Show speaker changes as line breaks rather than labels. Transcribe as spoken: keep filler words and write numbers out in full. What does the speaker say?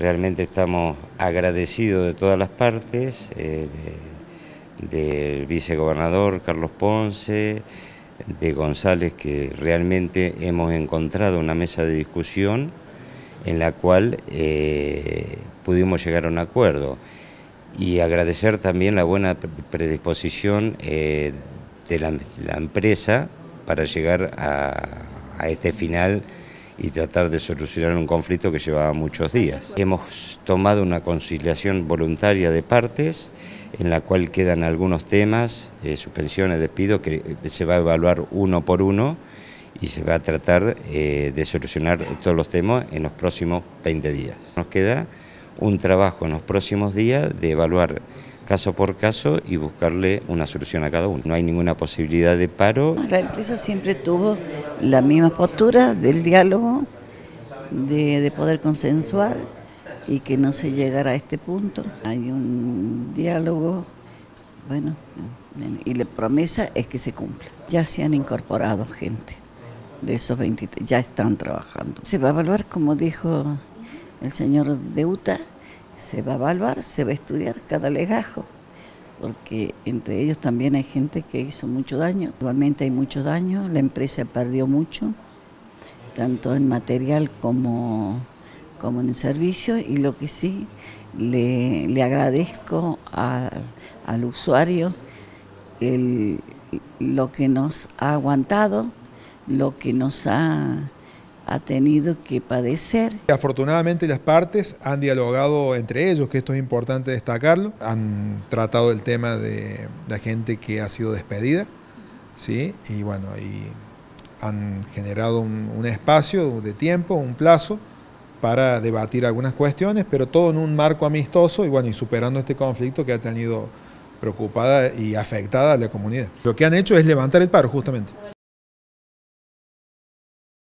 Realmente estamos agradecidos de todas las partes, eh, de- del vicegobernador Carlos Ponce, de González, que realmente hemos encontrado una mesa de discusión en la cual eh, pudimos llegar a un acuerdo. Y agradecer también la buena predisposición eh, de la, la empresa para llegar a, a este final y tratar de solucionar un conflicto que llevaba muchos días. Hemos tomado una conciliación voluntaria de partes en la cual quedan algunos temas, eh, suspensiones, despidos, que se va a evaluar uno por uno y se va a tratar eh, de solucionar todos los temas en los próximos veinte días. Nos queda un trabajo en los próximos días de evaluar caso por caso y buscarle una solución a cada uno. No hay ninguna posibilidad de paro.
La empresa siempre tuvo la misma postura del diálogo, de, de poder consensuar y que no se llegara a este punto. Hay un diálogo, bueno, y la promesa es que se cumpla. Ya se han incorporado gente de esos veintitrés, ya están trabajando. Se va a evaluar, como dijo el señor Deuta, se va a evaluar, se va a estudiar cada legajo, porque entre ellos también hay gente que hizo mucho daño. Igualmente hay mucho daño, la empresa perdió mucho, tanto en material como, como en servicio, y lo que sí le, le agradezco a, al usuario el, lo que nos ha aguantado, lo que nos ha... ha tenido que padecer.
Afortunadamente las partes han dialogado entre ellos, que esto es importante destacarlo, han tratado el tema de la gente que ha sido despedida, ¿sí? Y bueno, y han generado un, un espacio de tiempo, un plazo para debatir algunas cuestiones, pero todo en un marco amistoso y bueno, y superando este conflicto que ha tenido preocupada y afectada a la comunidad. Lo que han hecho es levantar el paro justamente.